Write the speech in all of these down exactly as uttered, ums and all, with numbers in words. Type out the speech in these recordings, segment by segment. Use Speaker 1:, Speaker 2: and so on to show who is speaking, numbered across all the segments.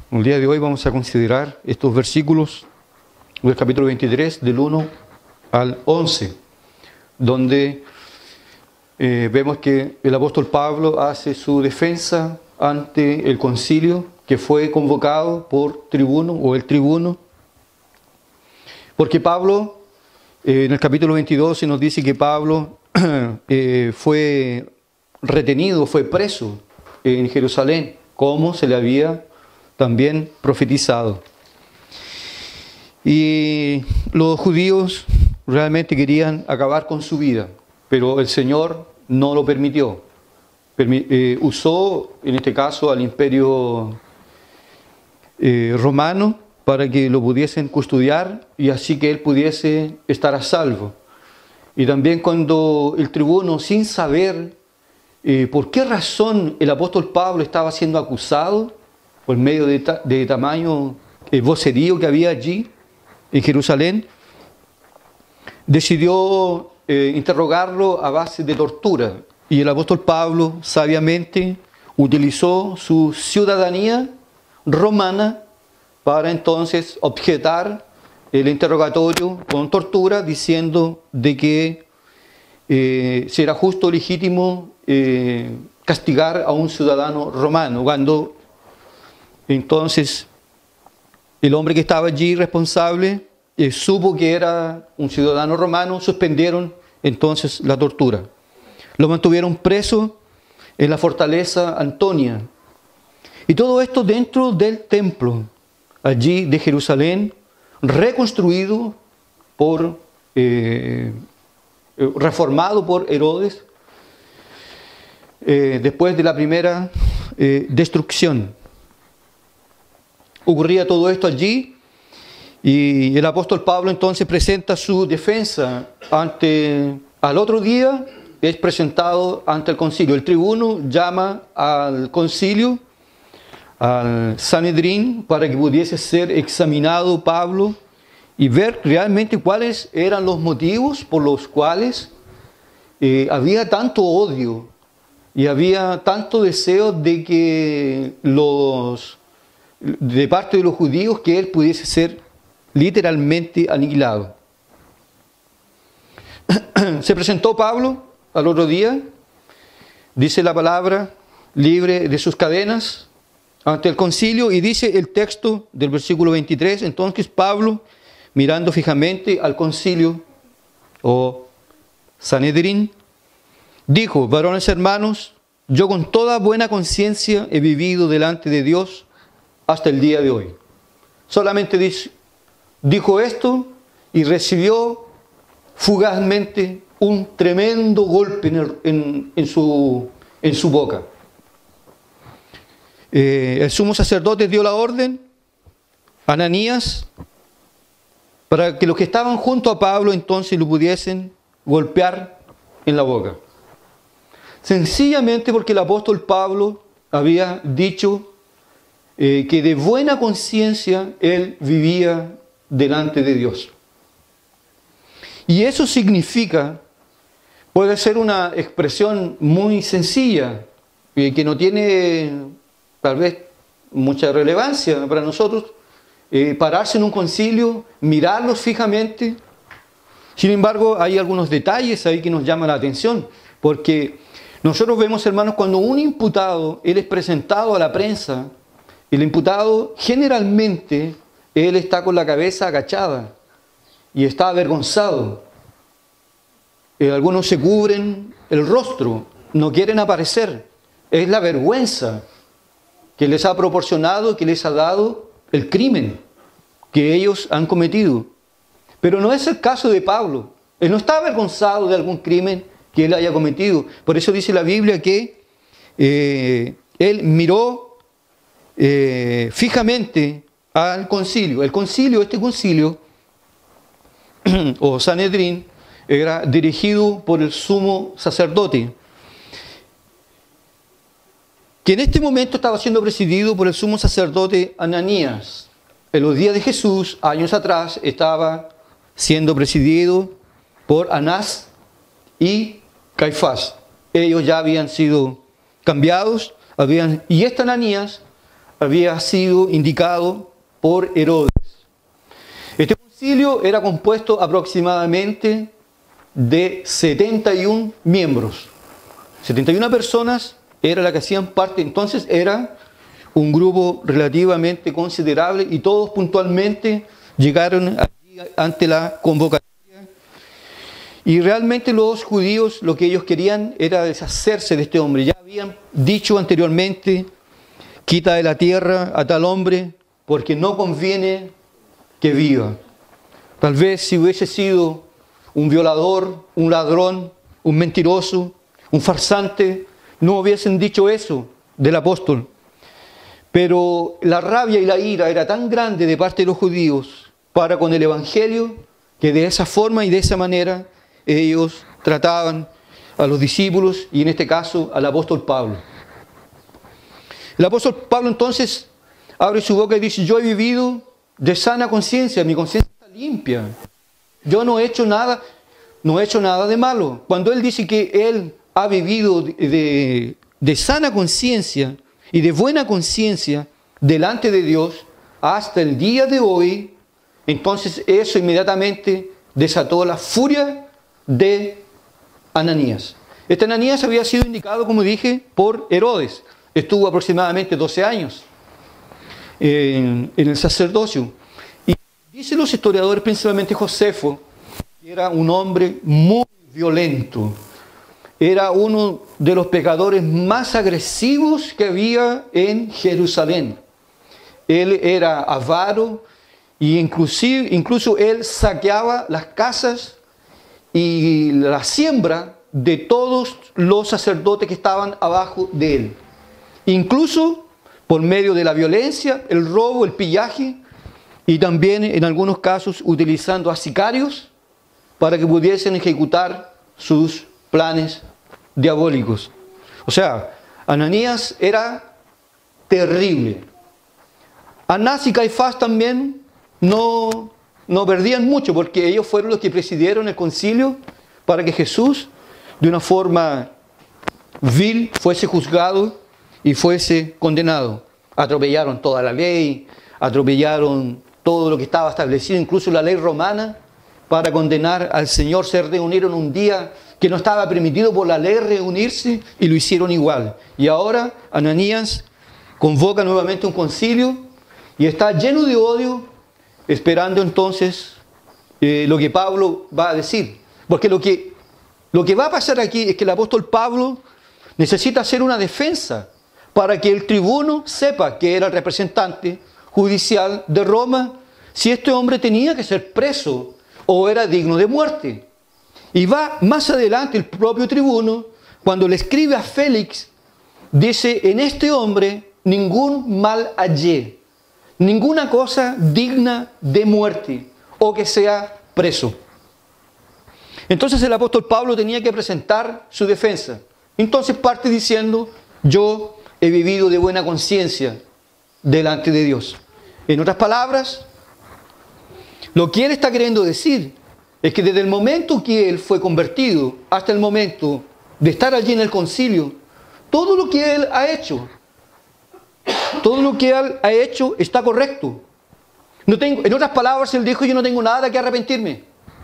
Speaker 1: El día de hoy vamos a considerar estos versículos del capítulo veintitrés, del uno al once, donde eh, vemos que el apóstol Pablo hace su defensa ante el concilio que fue convocado por tribuno o el tribuno, porque Pablo, eh, en el capítulo veintidós se nos dice que Pablo eh, fue retenido, fue preso en Jerusalén, como se le había también profetizado. Y los judíos realmente querían acabar con su vida, pero el Señor no lo permitió. Permi- eh, usó, en este caso, al imperio eh, romano para que lo pudiesen custodiar y así que él pudiese estar a salvo. Y también cuando el tribuno, sin saber eh, por qué razón el apóstol Pablo estaba siendo acusado, por medio de, ta- de tamaño eh, vocerío que había allí en Jerusalén, decidió eh, interrogarlo a base de tortura. Y el apóstol Pablo sabiamente utilizó su ciudadanía romana para entonces objetar el interrogatorio con tortura, diciendo de que eh, será justo o legítimo eh, castigar a un ciudadano romano, cuando entonces el hombre que estaba allí responsable eh, supo que era un ciudadano romano. Suspendieron entonces la tortura. Lo mantuvieron preso en la fortaleza Antonia. Y todo esto dentro del templo, allí de Jerusalén, reconstruido por, eh, reformado por Herodes, eh, después de la primera eh, destrucción. Ocurría todo esto allí y el apóstol Pablo entonces presenta su defensa ante, al otro día es presentado ante el concilio. El tribuno llama al concilio, al Sanedrín, para que pudiese ser examinado Pablo y ver realmente cuáles eran los motivos por los cuales eh, había tanto odio y había tanto deseo de que los de parte de los judíos que él pudiese ser literalmente aniquilado. Se presentó Pablo al otro día, dice la palabra, libre de sus cadenas, ante el concilio, y dice el texto del versículo veintitrés, entonces Pablo, mirando fijamente al concilio, o Sanedrín, dijo: varones hermanos, yo con toda buena conciencia he vivido delante de Dios hasta el día de hoy. Solamente dice, dijo esto y recibió fugazmente un tremendo golpe en, el, en, en, su, en su boca. Eh, el sumo sacerdote dio la orden a Ananías para que los que estaban junto a Pablo entonces lo pudiesen golpear en la boca. Sencillamente porque el apóstol Pablo había dicho Eh, que de buena conciencia él vivía delante de Dios. Y eso significa, puede ser una expresión muy sencilla, eh, que no tiene tal vez mucha relevancia para nosotros, eh, pararse en un concilio, mirarlos fijamente. Sin embargo, hay algunos detalles ahí que nos llaman la atención, porque nosotros vemos, hermanos, cuando un imputado, él es presentado a la prensa, el imputado generalmente, él está con la cabeza agachada y está avergonzado. Eh, algunos se cubren el rostro, no quieren aparecer. Es la vergüenza que les ha proporcionado, que les ha dado el crimen que ellos han cometido. Pero no es el caso de Pablo. Él no está avergonzado de algún crimen que él haya cometido. Por eso dice la Biblia que eh, él miró Eh, fijamente al concilio. El concilio, este concilio, o Sanedrín, era dirigido por el sumo sacerdote, que en este momento estaba siendo presidido por el sumo sacerdote Ananías. En los días de Jesús, años atrás, estaba siendo presidido por Anás y Caifás. Ellos ya habían sido cambiados, habían, y este Ananías había sido indicado por Herodes. Este concilio era compuesto aproximadamente de setenta y uno miembros. setenta y una personas era la que hacían parte, entonces era un grupo relativamente considerable y todos puntualmente llegaron allí ante la convocatoria. Y realmente los judíos lo que ellos querían era deshacerse de este hombre. Ya habían dicho anteriormente, quita de la tierra a tal hombre porque no conviene que viva. Tal vez si hubiese sido un violador, un ladrón, un mentiroso, un farsante, no hubiesen dicho eso del apóstol. Pero la rabia y la ira era tan grande de parte de los judíos para con el evangelio que de esa forma y de esa manera ellos trataban a los discípulos y en este caso al apóstol Pablo. El apóstol Pablo entonces abre su boca y dice: yo he vivido de sana conciencia, mi conciencia está limpia. Yo no he hecho nada, no he hecho nada de malo. Cuando él dice que él ha vivido de, de, de sana conciencia y de buena conciencia delante de Dios hasta el día de hoy, entonces eso inmediatamente desató la furia de Ananías. Este Ananías había sido indicado, como dije, por Herodes. Estuvo aproximadamente doce años en, en el sacerdocio. Y dicen los historiadores, principalmente Josefo, que era un hombre muy violento. Era uno de los pecadores más agresivos que había en Jerusalén. Él era avaro y inclusive, incluso él saqueaba las casas y la siembra de todos los sacerdotes que estaban abajo de él. Incluso por medio de la violencia, el robo, el pillaje y también en algunos casos utilizando a sicarios para que pudiesen ejecutar sus planes diabólicos. O sea, Ananías era terrible. Anás y Caifás también no, no perdían mucho porque ellos fueron los que presidieron el concilio para que Jesús de una forma vil fuese juzgado y fuese condenado. Atropellaron toda la ley, atropellaron todo lo que estaba establecido, incluso la ley romana, para condenar al Señor. Se reunieron un día que no estaba permitido por la ley reunirse y lo hicieron igual. Y ahora Ananías convoca nuevamente un concilio y está lleno de odio, esperando entonces eh, lo que Pablo va a decir. Porque lo que, lo que va a pasar aquí es que el apóstol Pablo necesita hacer una defensa para que el tribuno sepa que era el representante judicial de Roma, si este hombre tenía que ser preso o era digno de muerte. Y va más adelante el propio tribuno, cuando le escribe a Félix, dice: en este hombre ningún mal hallé, ninguna cosa digna de muerte o que sea preso. Entonces el apóstol Pablo tenía que presentar su defensa. Entonces parte diciendo: yo he vivido de buena conciencia delante de Dios. En otras palabras, lo que él está queriendo decir es que desde el momento que él fue convertido hasta el momento de estar allí en el concilio, todo lo que él ha hecho, todo lo que él ha hecho está correcto. No tengo, en otras palabras, él dijo: yo no tengo nada que arrepentirme.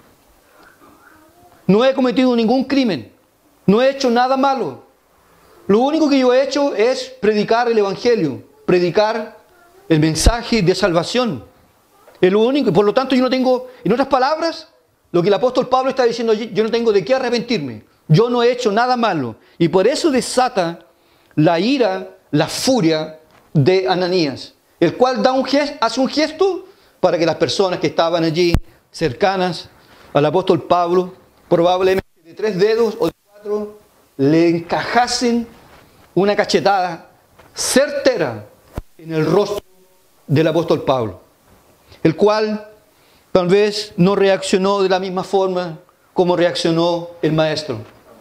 Speaker 1: No he cometido ningún crimen. No he hecho nada malo. Lo único que yo he hecho es predicar el evangelio, predicar el mensaje de salvación. Es lo único, y por lo tanto yo no tengo, en otras palabras, lo que el apóstol Pablo está diciendo allí, yo no tengo de qué arrepentirme. Yo no he hecho nada malo. Y por eso desata la ira, la furia de Ananías, el cual da un gesto, hace un gesto para que las personas que estaban allí cercanas al apóstol Pablo, probablemente de tres dedos o de cuatro, le encajasen una cachetada certera en el rostro del apóstol Pablo, el cual tal vez no reaccionó de la misma forma como reaccionó el maestro.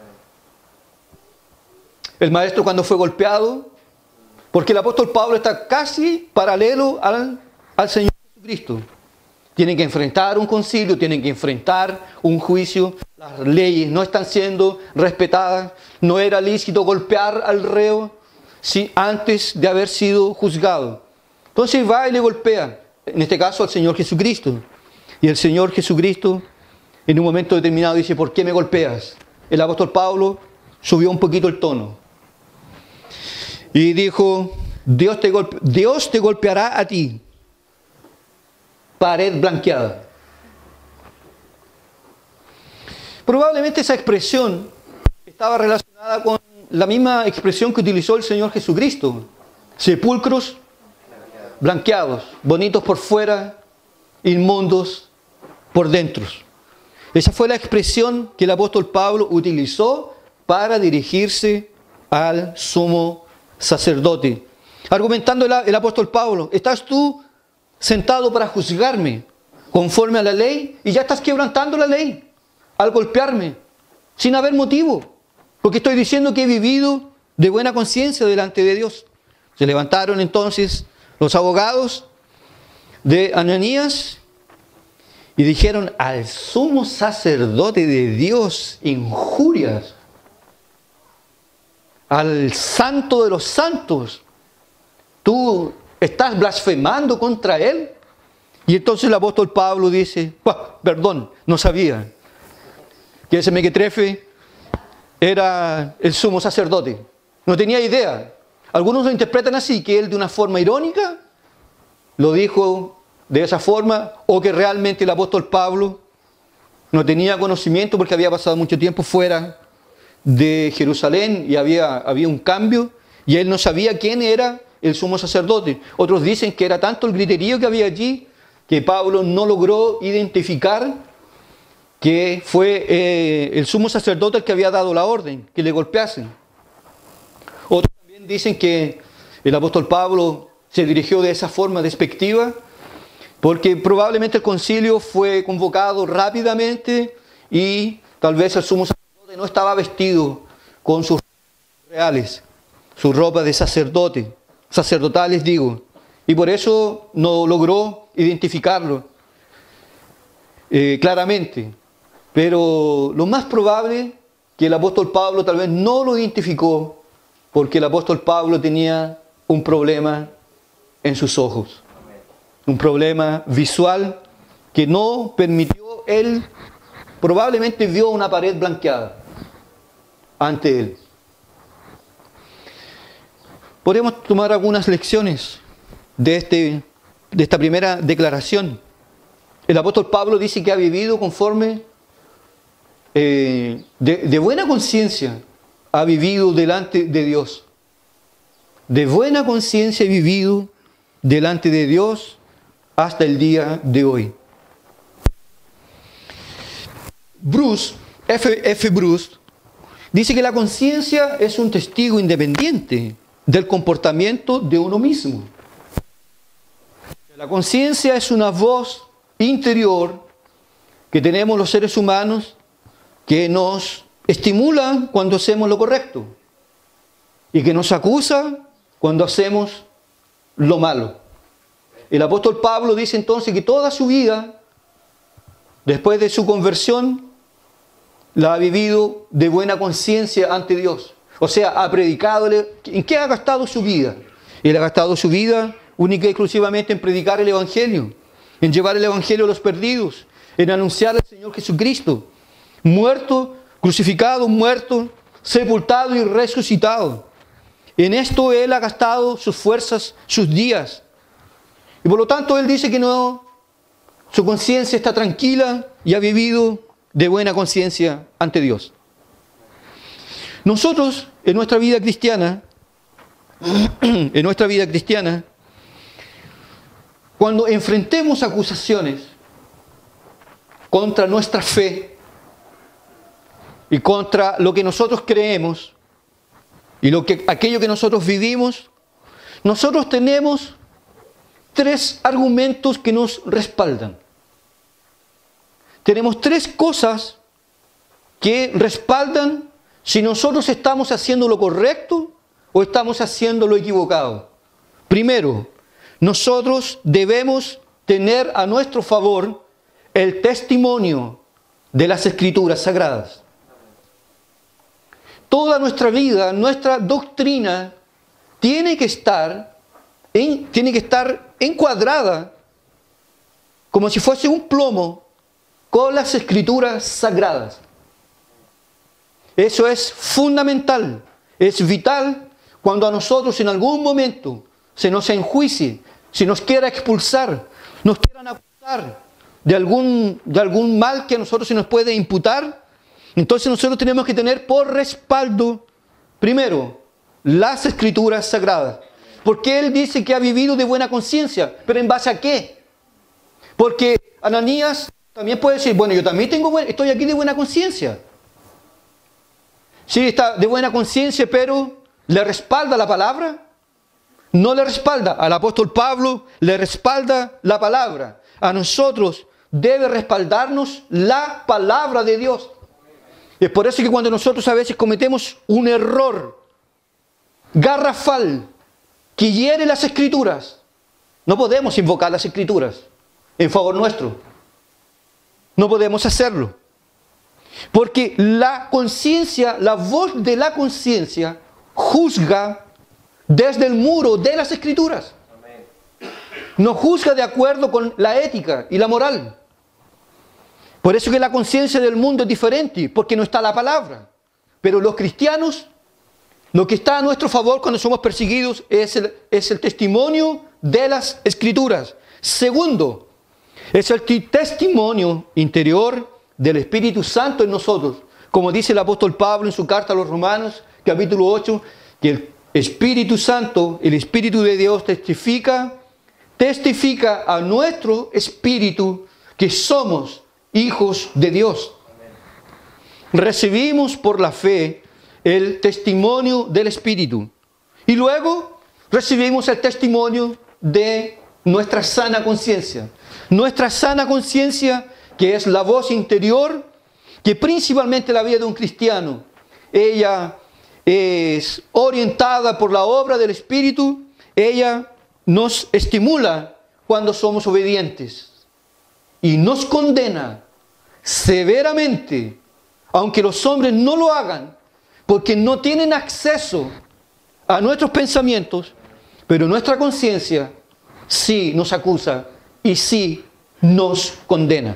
Speaker 1: El maestro, cuando fue golpeado, porque el apóstol Pablo está casi paralelo al, al Señor Jesucristo. Tienen que enfrentar un concilio, tienen que enfrentar un juicio. Las leyes no están siendo respetadas. No era lícito golpear al reo. si, antes de haber sido juzgado. Entonces va y le golpea, en este caso al Señor Jesucristo. Y el Señor Jesucristo en un momento determinado dice, ¿por qué me golpeas? El apóstol Pablo subió un poquito el tono y dijo, Dios te, golpe, Dios te golpeará a ti, pared blanqueada. Probablemente esa expresión estaba relacionada con la misma expresión que utilizó el Señor Jesucristo. Sepulcros blanqueados, bonitos por fuera, inmundos por dentro. Esa fue la expresión que el apóstol Pablo utilizó para dirigirse al sumo sacerdote. Argumentando el, el apóstol Pablo, ¿estás tú sentado para juzgarme conforme a la ley? Y ya estás quebrantando la ley al golpearme sin haber motivo, porque estoy diciendo que he vivido de buena conciencia delante de Dios. Se levantaron entonces los abogados de Ananías y dijeron, al sumo sacerdote de Dios injurias, al santo de los santos, tú estás blasfemando contra él. Y entonces el apóstol Pablo dice, perdón, no sabía que ese mequetrefe era el sumo sacerdote. No tenía idea. Algunos lo interpretan así, que él de una forma irónica lo dijo de esa forma, o que realmente el apóstol Pablo no tenía conocimiento porque había pasado mucho tiempo fuera de Jerusalén y había, había un cambio y él no sabía quién era el sumo sacerdote. Otros dicen que era tanto el griterío que había allí que Pablo no logró identificar que fue eh, el sumo sacerdote el que había dado la orden, que le golpeasen. Otros también dicen que el apóstol Pablo se dirigió de esa forma despectiva porque probablemente el concilio fue convocado rápidamente y tal vez el sumo sacerdote no estaba vestido con sus reales, su ropa de sacerdote, sacerdotales digo, y por eso no logró identificarlo eh, claramente. Pero lo más probable que el apóstol Pablo tal vez no lo identificó porque el apóstol Pablo tenía un problema en sus ojos. Un problema visual que no permitió, él probablemente vio una pared blanqueada ante él. Podemos tomar algunas lecciones de, este, de esta primera declaración. El apóstol Pablo dice que ha vivido conforme, eh, de, de buena conciencia, ha vivido delante de Dios. De buena conciencia ha vivido delante de Dios hasta el día de hoy. Bruce, F. F. Bruce, dice que la conciencia es un testigo independiente del comportamiento de uno mismo. La conciencia es una voz interior que tenemos los seres humanos que nos estimula cuando hacemos lo correcto y que nos acusa cuando hacemos lo malo. El apóstol Pablo dice entonces que toda su vida, después de su conversión, la ha vivido de buena conciencia ante Dios. O sea, ha predicado. ¿En qué ha gastado su vida? Él ha gastado su vida única y exclusivamente en predicar el Evangelio, en llevar el Evangelio a los perdidos, en anunciar al Señor Jesucristo, muerto, crucificado, muerto, sepultado y resucitado. En esto Él ha gastado sus fuerzas, sus días. Y por lo tanto Él dice que no, su conciencia está tranquila y ha vivido de buena conciencia ante Dios. Nosotros, en nuestra vida cristiana, en nuestra vida cristiana, cuando enfrentemos acusaciones contra nuestra fe y contra lo que nosotros creemos y lo que, aquello que nosotros vivimos, nosotros tenemos tres argumentos que nos respaldan. Tenemos tres cosas que respaldan si nosotros estamos haciendo lo correcto o estamos haciendo lo equivocado. Primero, nosotros debemos tener a nuestro favor el testimonio de las Escrituras Sagradas. Toda nuestra vida, nuestra doctrina tiene que estar, en, tiene que estar encuadrada como si fuese un plomo con las escrituras sagradas. Eso es fundamental, es vital cuando a nosotros en algún momento se nos enjuicie, se nos quiera expulsar, nos quieran acusar de algún, de algún mal que a nosotros se nos puede imputar. Entonces nosotros tenemos que tener por respaldo, primero, las escrituras sagradas. Porque él dice que ha vivido de buena conciencia, pero ¿en base a qué? Porque Ananías también puede decir, bueno, yo también tengo buen, estoy aquí de buena conciencia. Sí, está de buena conciencia, pero ¿le respalda la palabra? No le respalda. Al apóstol Pablo le respalda la palabra. A nosotros debe respaldarnos la palabra de Dios. Es por eso que cuando nosotros a veces cometemos un error garrafal que hiere las escrituras, no podemos invocar las escrituras en favor nuestro. No podemos hacerlo. Porque la conciencia, la voz de la conciencia, juzga desde el muro de las escrituras. No juzga de acuerdo con la ética y la moral. Por eso que la conciencia del mundo es diferente, porque no está la palabra. Pero los cristianos, lo que está a nuestro favor cuando somos perseguidos es el, es el testimonio de las escrituras. Segundo, es el testimonio interior del Espíritu Santo en nosotros. Como dice el apóstol Pablo en su carta a los Romanos, capítulo ocho, que el Espíritu Santo, el Espíritu de Dios testifica, testifica a nuestro espíritu que somos hijos de Dios. Recibimos por la fe el testimonio del Espíritu. Y luego recibimos el testimonio de nuestra sana conciencia. Nuestra sana conciencia, que es la voz interior, que principalmente la vida de un cristiano, ella es orientada por la obra del Espíritu, ella nos estimula cuando somos obedientes y nos condena severamente, aunque los hombres no lo hagan, porque no tienen acceso a nuestros pensamientos, pero nuestra conciencia sí nos acusa y sí nos condena.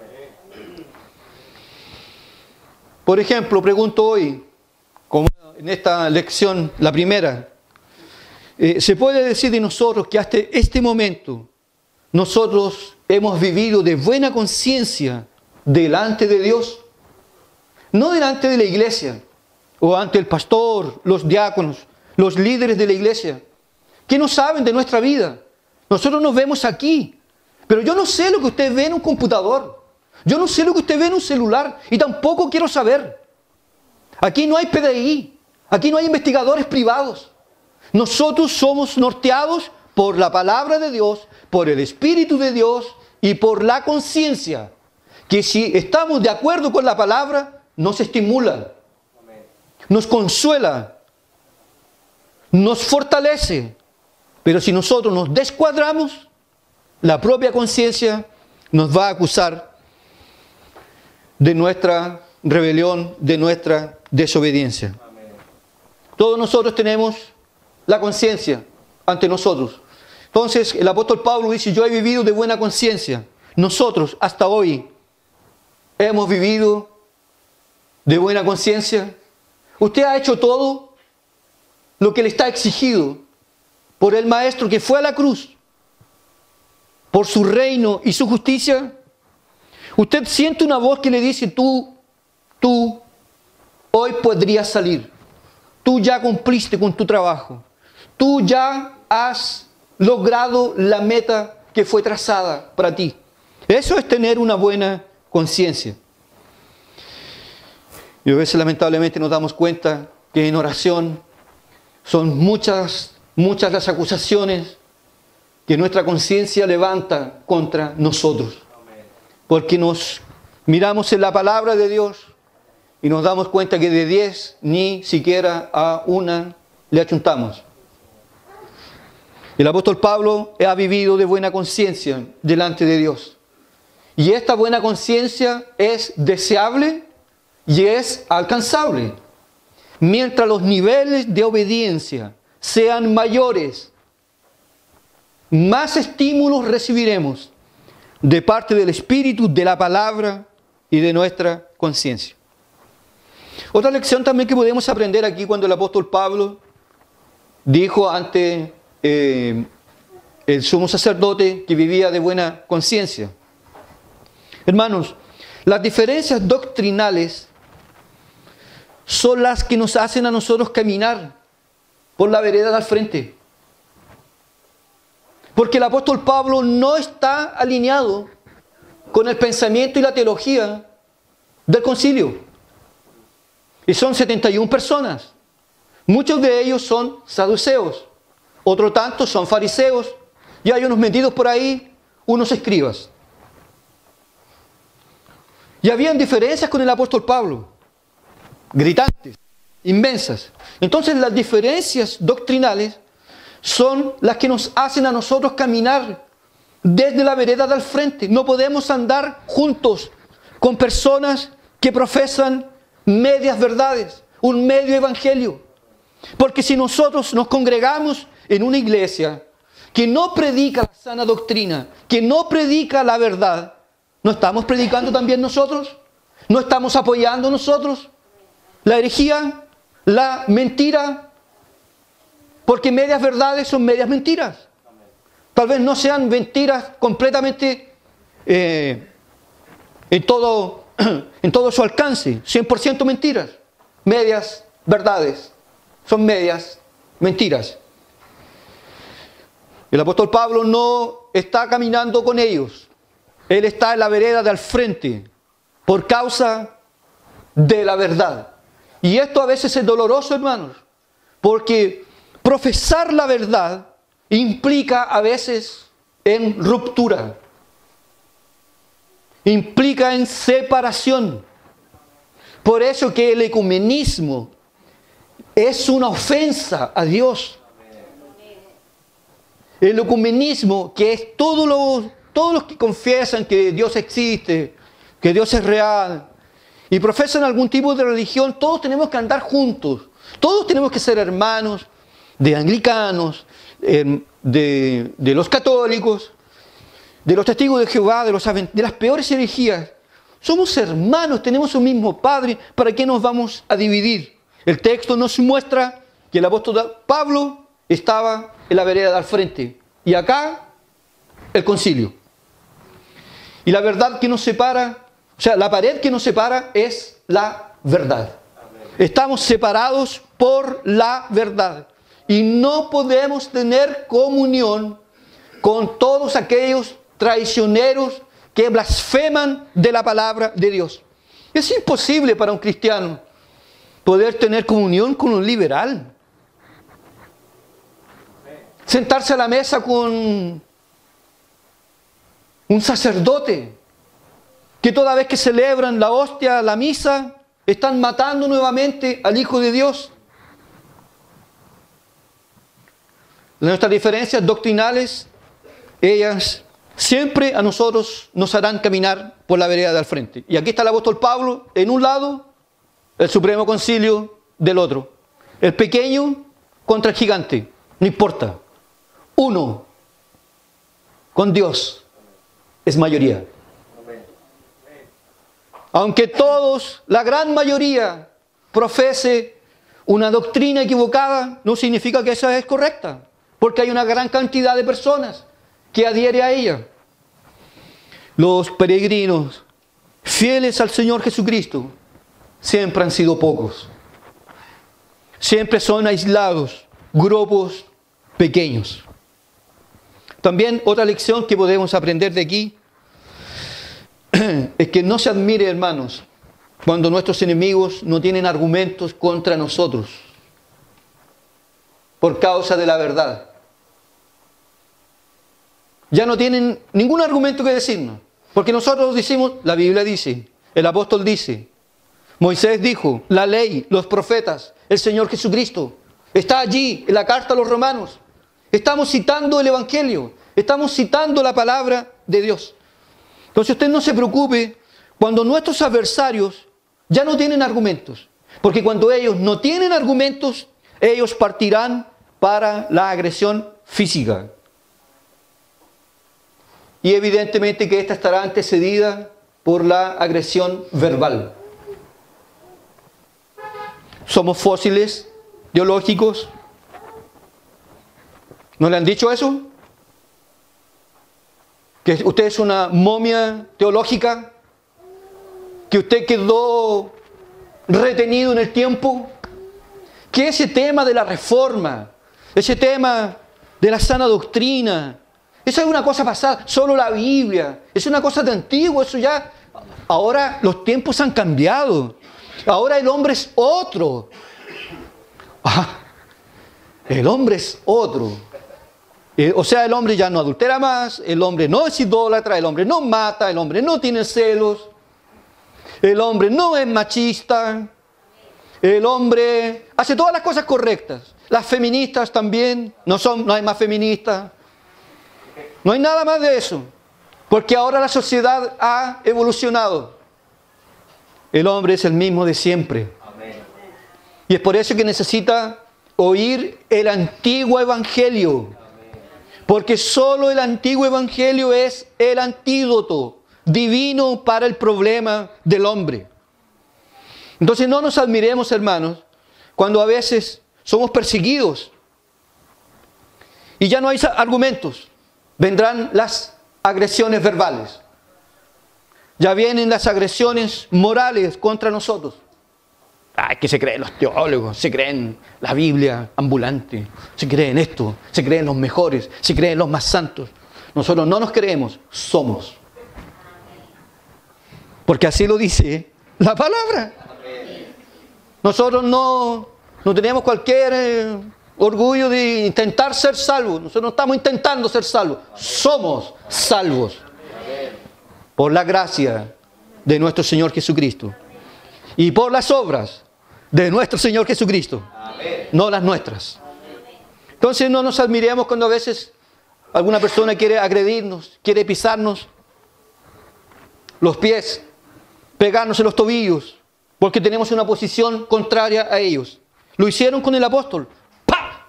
Speaker 1: Por ejemplo, pregunto hoy, como en esta lección, la primera, eh, ¿se puede decir de nosotros que hasta este momento nosotros hemos vivido de buena conciencia delante de Dios? No delante de la iglesia, o ante el pastor, los diáconos, los líderes de la iglesia, que no saben de nuestra vida. Nosotros nos vemos aquí, pero yo no sé lo que usted ve en un computador. Yo no sé lo que usted ve en un celular y tampoco quiero saber. Aquí no hay P D I, aquí no hay investigadores privados. Nosotros somos norteados por la palabra de Dios, por el Espíritu de Dios y por la conciencia, que si estamos de acuerdo con la palabra, nos estimula, nos consuela, nos fortalece. Pero si nosotros nos descuadramos, la propia conciencia nos va a acusar de nuestra rebelión, de nuestra desobediencia. Todos nosotros tenemos la conciencia ante nosotros. Entonces el apóstol Pablo dice, yo he vivido de buena conciencia. Nosotros hasta hoy hemos vivido de buena conciencia. Usted ha hecho todo lo que le está exigido por el Maestro que fue a la cruz, por su reino y su justicia. Usted siente una voz que le dice, tú, tú, hoy podrías salir. Tú ya cumpliste con tu trabajo. Tú ya has logrado la meta que fue trazada para ti. Eso es tener una buena conciencia. Y a veces lamentablemente nos damos cuenta que en oración son muchas, muchas las acusaciones que nuestra conciencia levanta contra nosotros. Porque nos miramos en la palabra de Dios y nos damos cuenta que de diez ni siquiera a una le achuntamos. El apóstol Pablo ha vivido de buena conciencia delante de Dios. Y esta buena conciencia es deseable y es alcanzable. Mientras los niveles de obediencia sean mayores, más estímulos recibiremos de parte del Espíritu, de la palabra y de nuestra conciencia. Otra lección también que podemos aprender aquí cuando el apóstol Pablo dijo ante eh, el sumo sacerdote que vivía de buena conciencia. Hermanos, las diferencias doctrinales son las que nos hacen a nosotros caminar por la vereda del frente. Porque el apóstol Pablo no está alineado con el pensamiento y la teología del concilio. Y son setenta y una personas. Muchos de ellos son saduceos, otros tantos son fariseos, y hay unos metidos por ahí, unos escribas. Y habían diferencias con el apóstol Pablo, gritantes, inmensas. Entonces las diferencias doctrinales son las que nos hacen a nosotros caminar desde la vereda del frente. No podemos andar juntos con personas que profesan medias verdades, un medio evangelio. Porque si nosotros nos congregamos en una iglesia que no predica la sana doctrina, que no predica la verdad, ¿no estamos predicando también nosotros? ¿No estamos apoyando nosotros la herejía, la mentira? Porque medias verdades son medias mentiras. Tal vez no sean mentiras completamente eh, en, todo, en todo su alcance, cien por ciento mentiras. Medias verdades son medias mentiras. El apóstol Pablo no está caminando con ellos. Él está en la vereda de al frente por causa de la verdad. Y esto a veces es doloroso, hermanos, porque profesar la verdad implica a veces en ruptura, implica en separación. Por eso que el ecumenismo es una ofensa a Dios. El ecumenismo, que es todos los, todos los que confiesan que Dios existe, que Dios es real, y profesan algún tipo de religión, todos tenemos que andar juntos. Todos tenemos que ser hermanos de anglicanos, eh, de, de los católicos, de los testigos de Jehová, de, los, de las peores herejías. Somos hermanos, tenemos un mismo Padre. ¿Para qué nos vamos a dividir? El texto nos muestra que el apóstol Pablo estaba en la vereda al frente. Y acá, el concilio. Y la verdad que nos separa, o sea, la pared que nos separa es la verdad. Estamos separados por la verdad. Y no podemos tener comunión con todos aquellos traicioneros que blasfeman de la palabra de Dios. Es imposible para un cristiano poder tener comunión con un liberal. Sentarse a la mesa con un sacerdote que toda vez que celebran la hostia, la misa, están matando nuevamente al Hijo de Dios. Nuestras diferencias doctrinales, ellas siempre a nosotros nos harán caminar por la vereda del frente. Y aquí está el apóstol Pablo en un lado, el Supremo Concilio del otro. El pequeño contra el gigante, no importa. Uno con Dios es mayoría. Aunque todos, la gran mayoría, profese una doctrina equivocada, no significa que esa es correcta, porque hay una gran cantidad de personas que adhiere a ella. Los peregrinos fieles al Señor Jesucristo siempre han sido pocos. Siempre son aislados, grupos pequeños. También otra lección que podemos aprender de aquí es que no se admire, hermanos, cuando nuestros enemigos no tienen argumentos contra nosotros por causa de la verdad. Ya no tienen ningún argumento que decirnos, porque nosotros decimos, la Biblia dice, el apóstol dice, Moisés dijo, la ley, los profetas, el Señor Jesucristo, está allí en la carta a los romanos. Estamos citando el Evangelio, estamos citando la palabra de Dios. Entonces usted no se preocupe cuando nuestros adversarios ya no tienen argumentos, porque cuando ellos no tienen argumentos, ellos partirán para la agresión física. Y evidentemente que esta estará antecedida por la agresión verbal. Somos fósiles biológicos. ¿No le han dicho eso? ¿Que usted es una momia teológica? ¿Que usted quedó retenido en el tiempo? Que ese tema de la reforma, ese tema de la sana doctrina, eso es una cosa pasada, solo la Biblia, es una cosa de antiguo, eso ya, ahora los tiempos han cambiado, ahora el hombre es otro, ah, el hombre es otro, eh, o sea, el hombre ya no adultera más, el hombre no es idólatra, el hombre no mata, el hombre no tiene celos, el hombre no es machista, el hombre hace todas las cosas correctas. Las feministas también, no, son, no hay más feministas. No hay nada más de eso. Porque ahora la sociedad ha evolucionado. El hombre es el mismo de siempre. Y es por eso que necesita oír el antiguo evangelio. Porque solo el antiguo evangelio es el antídoto divino para el problema del hombre. Entonces no nos admiremos, hermanos, cuando a veces somos perseguidos y ya no hay argumentos. Vendrán las agresiones verbales. Ya vienen las agresiones morales contra nosotros. Ay, que se creen los teólogos, se creen la Biblia ambulante, se creen esto, se creen los mejores, se creen los más santos. Nosotros no nos creemos, somos. Porque así lo dice la palabra. Nosotros no, no tenemos cualquier eh, orgullo de intentar ser salvos. Nosotros no estamos intentando ser salvos. Somos salvos. Por la gracia de nuestro Señor Jesucristo. Y por las obras de nuestro Señor Jesucristo. No las nuestras. Entonces no nos admiremos cuando a veces alguna persona quiere agredirnos, quiere pisarnos los pies, pegarnos en los tobillos, porque tenemos una posición contraria a ellos. Lo hicieron con el apóstol. ¡Pah!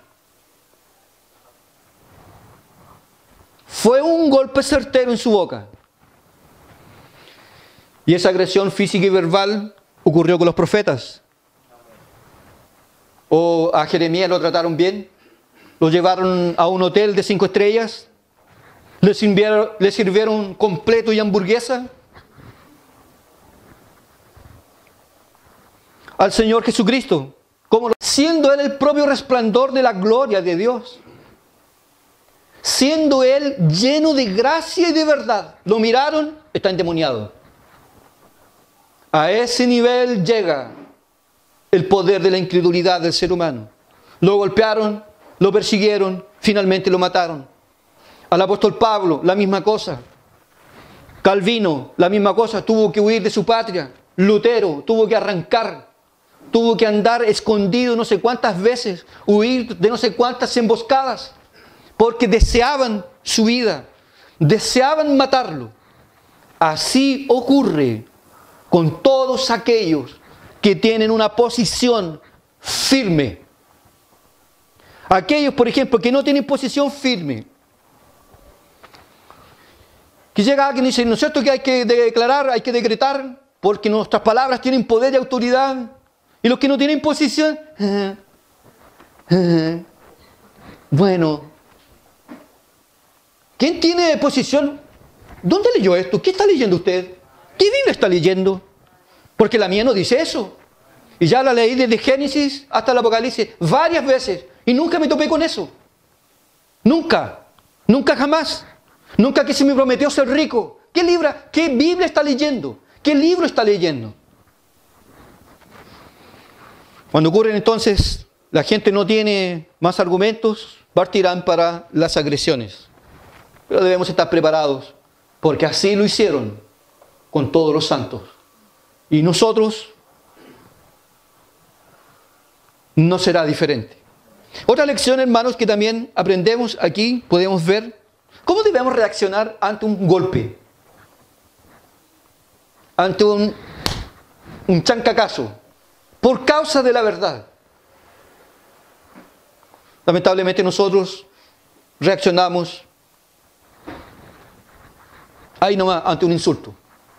Speaker 1: Fue un golpe certero en su boca. Y esa agresión física y verbal ocurrió con los profetas. O a Jeremías lo trataron bien. Lo llevaron a un hotel de cinco estrellas. Le sirvieron, le sirvieron completo y hamburguesa. Al Señor Jesucristo, como siendo Él el propio resplandor de la gloria de Dios, siendo Él lleno de gracia y de verdad, lo miraron, está endemoniado. A ese nivel llega el poder de la incredulidad del ser humano. Lo golpearon, lo persiguieron, finalmente lo mataron. Al apóstol Pablo, la misma cosa. Calvino, la misma cosa, tuvo que huir de su patria. Lutero, tuvo que arrancar. Tuvo que andar escondido no sé cuántas veces, huir de no sé cuántas emboscadas, porque deseaban su vida, deseaban matarlo. Así ocurre con todos aquellos que tienen una posición firme. Aquellos, por ejemplo, que no tienen posición firme. Que llega alguien y dice, ¿no es cierto que hay que declarar, hay que decretar? Porque nuestras palabras tienen poder y autoridad. Y los que no tienen posición, uh, uh, bueno, ¿quién tiene posición? ¿Dónde leyó esto? ¿Qué está leyendo usted? ¿Qué Biblia está leyendo? Porque la mía no dice eso. Y ya la leí desde Génesis hasta el Apocalipsis varias veces y nunca me topé con eso. Nunca, nunca jamás. Nunca que se me prometió ser rico. ¿Qué libra, qué Biblia está leyendo? ¿Qué libro está leyendo? Cuando ocurren entonces, la gente no tiene más argumentos, partirán para las agresiones. Pero debemos estar preparados, porque así lo hicieron con todos los santos. Y nosotros no será diferente. Otra lección, hermanos, que también aprendemos aquí, podemos ver, cómo debemos reaccionar ante un golpe, ante un, un chancacazo. Por causa de la verdad. Lamentablemente nosotros reaccionamos ahí nomás ante un insulto.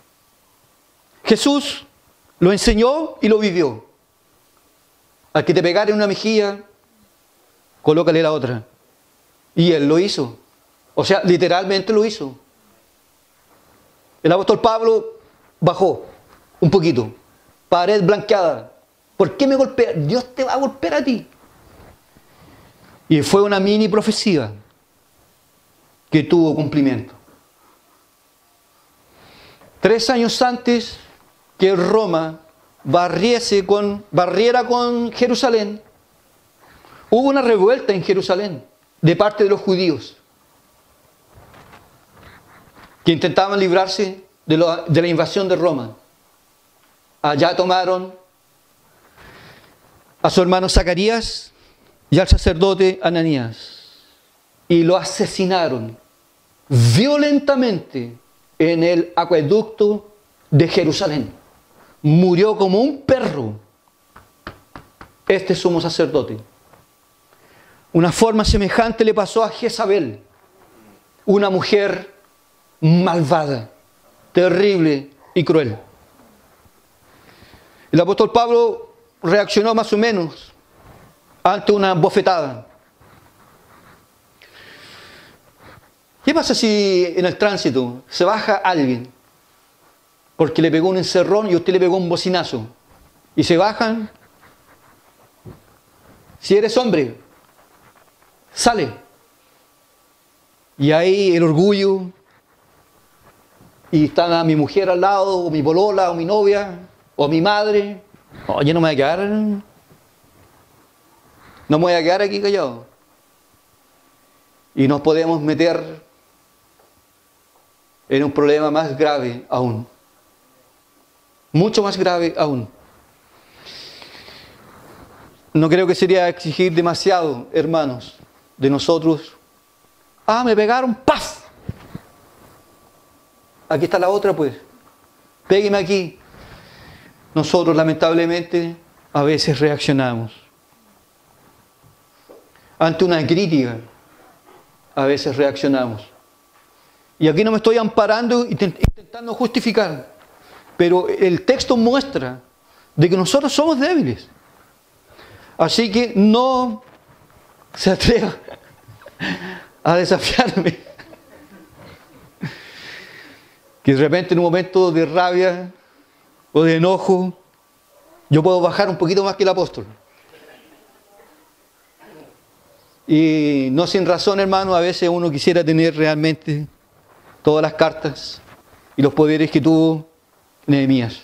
Speaker 1: Jesús lo enseñó y lo vivió. Al que te pegara en una mejilla, colócale la otra. Y Él lo hizo. O sea, literalmente lo hizo. El apóstol Pablo bajó un poquito. Pared blanqueada. ¿Por qué me golpea? Dios te va a golpear a ti. Y fue una mini profecía que tuvo cumplimiento. Tres años antes que Roma barriese con, barriera con Jerusalén, hubo una revuelta en Jerusalén de parte de los judíos que intentaban librarse de, lo, de la invasión de Roma. Allá tomaron a su hermano Zacarías y al sacerdote Ananías y lo asesinaron violentamente en el acueducto de Jerusalén. Murió como un perro este sumo sacerdote. Una forma semejante le pasó a Jezabel, una mujer malvada, terrible y cruel. El apóstol Pablo reaccionó más o menos ante una bofetada. ¿Qué pasa si en el tránsito se baja alguien porque le pegó un encerrón y usted le pegó un bocinazo? Y se bajan. Si eres hombre, sale. Y ahí el orgullo. Y está mi mujer al lado, o mi polola, o mi novia, o mi madre. Oye, no me voy a quedar. No me voy a quedar aquí callado. Y nos podemos meter en un problema más grave aún. Mucho más grave aún. No creo que sería exigir demasiado, hermanos, de nosotros. Ah, me pegaron, ¡paf! Aquí está la otra, pues. Pégueme aquí. Nosotros, lamentablemente, a veces reaccionamos. Ante una crítica, a veces reaccionamos. Y aquí no me estoy amparando, intentando justificar, pero el texto muestra de que nosotros somos débiles. Así que no se atreva a desafiarme. Que de repente en un momento de rabia o de enojo, yo puedo bajar un poquito más que el apóstol. Y no sin razón, hermano, a veces uno quisiera tener realmente todas las cartas y los poderes que tuvo Nehemías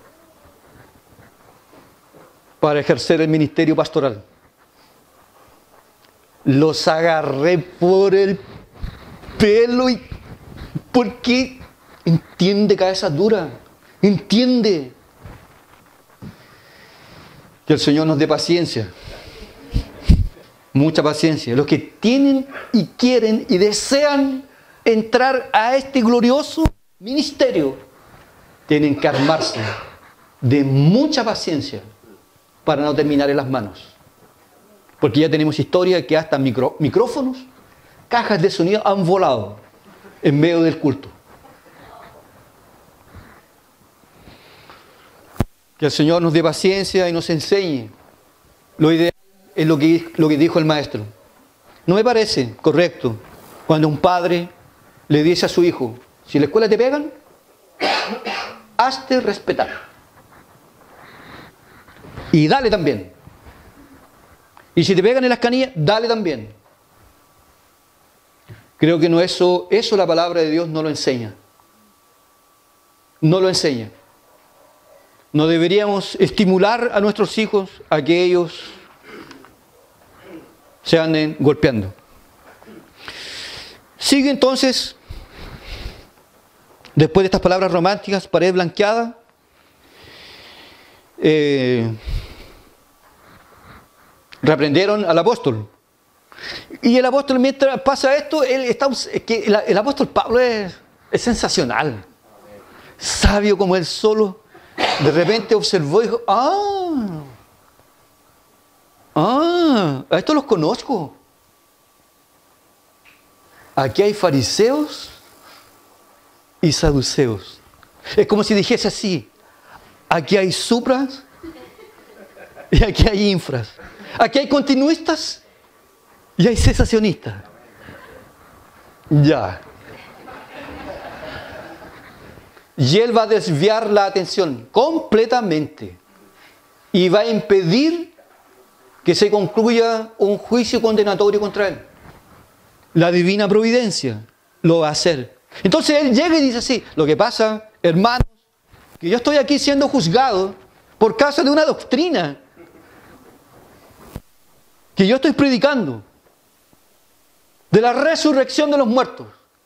Speaker 1: para ejercer el ministerio pastoral. Los agarré por el pelo y... ¿Por qué? Entiende, cabeza dura. Entiende. Que el Señor nos dé paciencia. Mucha paciencia. Los que tienen y quieren y desean entrar a este glorioso ministerio tienen que armarse de mucha paciencia para no terminar en las manos. Porque ya tenemos historia que hasta micro, micrófonos, cajas de sonido han volado en medio del culto. Que el Señor nos dé paciencia y nos enseñe. Lo ideal es lo que, lo que dijo el maestro. No me parece correcto cuando un padre le dice a su hijo, si en la escuela te pegan, hazte respetar. Y dale también. Y si te pegan en las canillas, dale también. Creo que no eso, eso la palabra de Dios no lo enseña. No lo enseña. No deberíamos estimular a nuestros hijos a que ellos se anden golpeando. Sigue entonces, después de estas palabras románticas, pared blanqueada, eh, reprendieron al apóstol. Y el apóstol, mientras pasa esto, él está, que el, el apóstol Pablo es, es sensacional. Sabio como él solo, de repente observó y dijo, ah, Ah, a estos los conozco. Aquí hay fariseos y saduceos. Es como si dijese así, aquí hay supras y aquí hay infras. Aquí hay continuistas y hay cesacionistas. Ya. Y él va a desviar la atención completamente y va a impedir que se concluya un juicio condenatorio contra él. La divina providencia lo va a hacer. Entonces él llega y dice así, lo que pasa, hermanos, que yo estoy aquí siendo juzgado por causa de una doctrina que yo estoy predicando, de la resurrección de los muertos.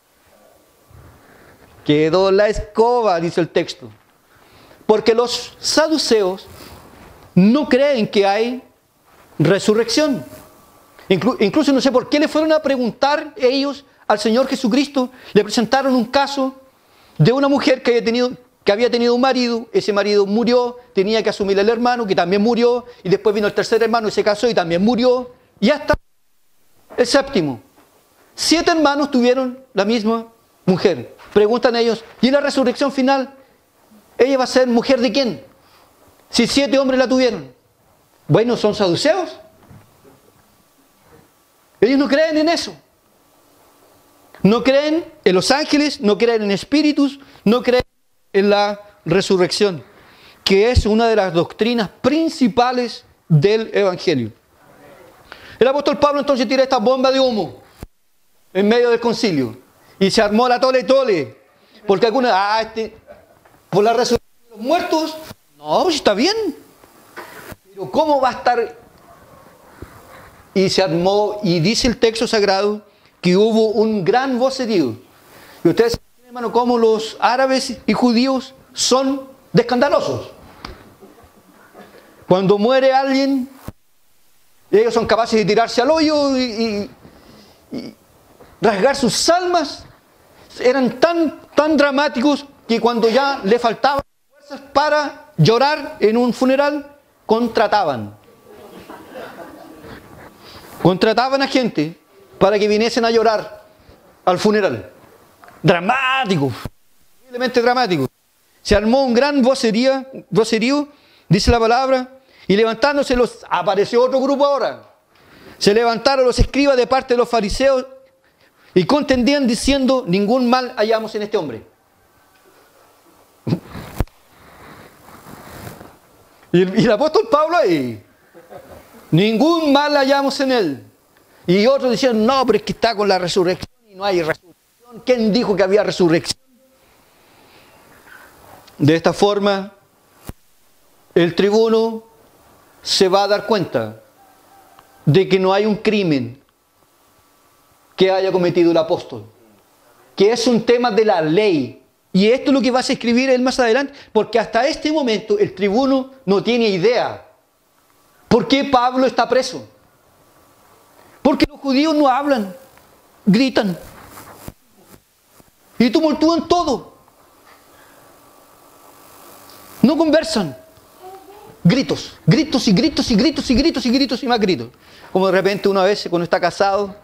Speaker 1: Quedó la escoba, dice el texto. Porque los saduceos no creen que hay resurrección. Inclu- incluso no sé por qué le fueron a preguntar ellos al Señor Jesucristo. Le presentaron un caso de una mujer que había tenido, que había tenido un marido. Ese marido murió, tenía que asumir el hermano, que también murió. Y después vino el tercer hermano y se casó y también murió. Y hasta el séptimo. Siete hermanos tuvieron la misma mujer. Preguntan ellos, ¿y en la resurrección final? ¿Ella va a ser mujer de quién? Si siete hombres la tuvieron. Bueno, son saduceos. Ellos no creen en eso. No creen en los ángeles, no creen en espíritus, no creen en la resurrección, que es una de las doctrinas principales del Evangelio. El apóstol Pablo entonces tira esta bomba de humo en medio del concilio y se armó la tole tole, porque algunos, ah, este, por la resurrección de los muertos, no, pues está bien, pero ¿cómo va a estar? Y se armó, y dice el texto sagrado que hubo un gran vocerío. Y ustedes saben, hermano, cómo los árabes y judíos son de escandalosos. Cuando muere alguien, ellos son capaces de tirarse al hoyo y, y, y rasgar sus almas. Eran tan, tan dramáticos que cuando ya le faltaban fuerzas para llorar en un funeral, contrataban. Contrataban a gente para que viniesen a llorar al funeral. Dramático, increíblemente dramático. Se armó un gran vocería, vocerío, dice la palabra, y levantándose los, apareció otro grupo ahora. Se levantaron los escribas de parte de los fariseos y contendían diciendo, ningún mal hallamos en este hombre. Y el, y el apóstol Pablo ahí, ningún mal hallamos en él. Y otros decían, no, pero es que está con la resurrección y no hay resurrección. ¿Quién dijo que había resurrección? De esta forma, el tribuno se va a dar cuenta de que no hay un crimen que haya cometido el apóstol, que es un tema de la ley. Y esto es lo que vas a escribir él más adelante, porque hasta este momento el tribuno no tiene idea por qué Pablo está preso. Porque los judíos no hablan, gritan y tumultúan todo. No conversan. Gritos, gritos y gritos y gritos y gritos y gritos y más gritos. Como de repente una vez cuando está casado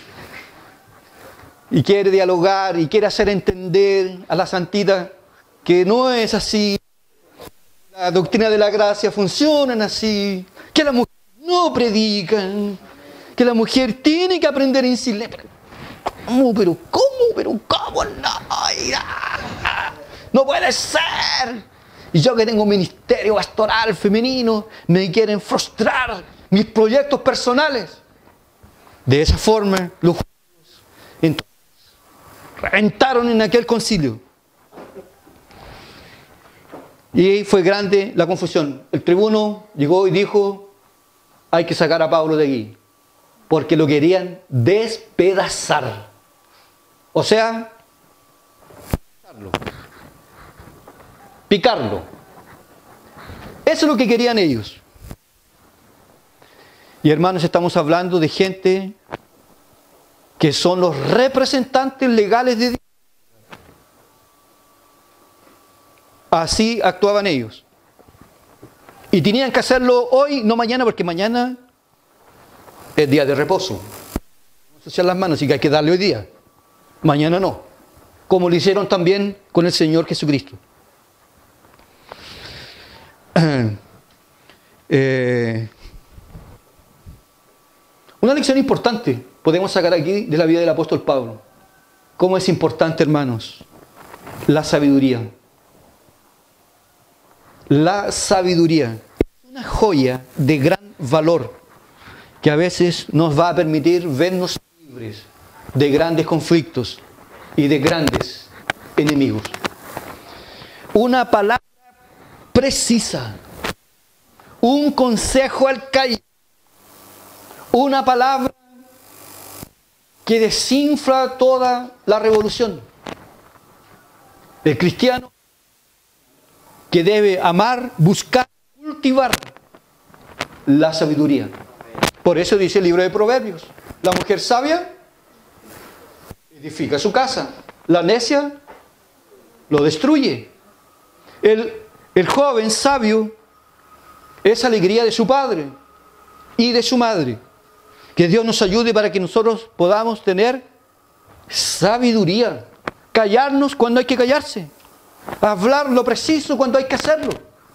Speaker 1: y quiere dialogar y quiere hacer entender a la santita que no es así, la doctrina de la gracia funciona así, que las mujeres no predican, que la mujer tiene que aprender en silencio. ¿Cómo? ¿Pero cómo? ¿Pero cómo? No, no puede ser. Y yo que tengo un ministerio pastoral femenino, me quieren frustrar mis proyectos personales. De esa forma, los judíos entonces reventaron en aquel concilio. Y ahí fue grande la confusión. El tribuno llegó y dijo, hay que sacar a Pablo de aquí, porque lo querían despedazar. O sea, picarlo. picarlo. Eso es lo que querían ellos. Y hermanos, estamos hablando de gente que son los representantes legales de Dios. Así actuaban ellos. Y tenían que hacerlo hoy, no mañana, porque mañana es día de reposo. Vamos a ensuciar las manos, así que hay que darle hoy día. Mañana no. Como lo hicieron también con el Señor Jesucristo. Eh, una lección importante podemos sacar aquí de la vida del apóstol Pablo. ¿Cómo es importante, hermanos? La sabiduría. La sabiduría es una joya de gran valor que a veces nos va a permitir vernos libres de grandes conflictos y de grandes enemigos. Una palabra precisa, un consejo al calle, una palabra que desinfla toda la revolución. El cristiano que debe amar, buscar, cultivar la sabiduría. Por eso dice el libro de Proverbios, la mujer sabia edifica su casa, la necia lo destruye. El, el joven sabio es alegría de su padre y de su madre. Que Dios nos ayude para que nosotros podamos tener sabiduría, callarnos cuando hay que callarse, hablar lo preciso cuando hay que hacerlo.